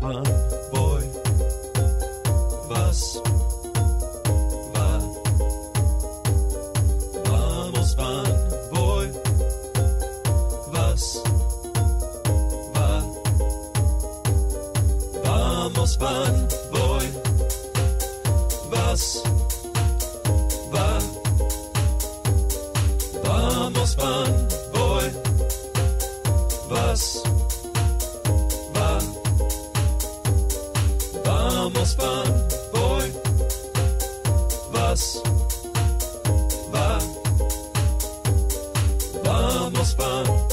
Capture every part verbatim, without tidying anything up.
wann, voy, was, va, vamos, wann, voy, was, va, vamos, wann, voy, was, va, vamos, wann, voy, was, va, vamos, wann, voy, was, va, vamos, wann.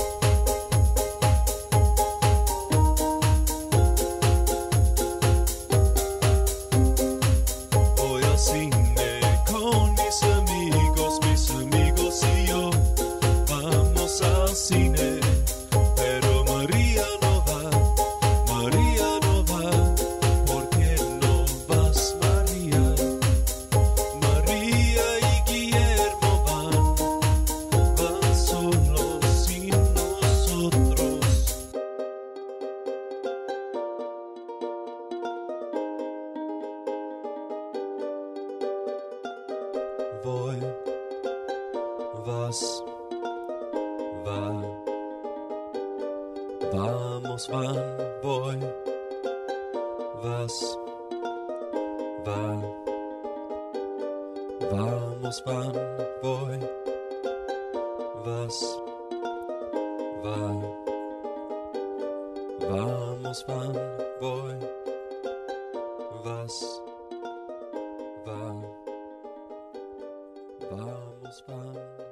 Voy al cine con mis amigos, mis amigos y yo. Vamos al cine, pero María no va, María no va. ¿Por qué no vas, María? María y Guillermo van, van solos sin nosotros. Voy, vas, va, vamos, van, voy, vas, va, vamos, van, voy, vas, va, vamos, van, voy, vas, va, vamos, van.